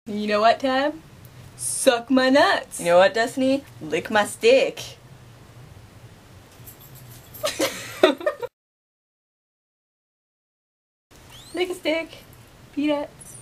You know what, Tab? Suck my nuts. You know what, Destiny? Lick my stick. Lick a stick. Peanuts.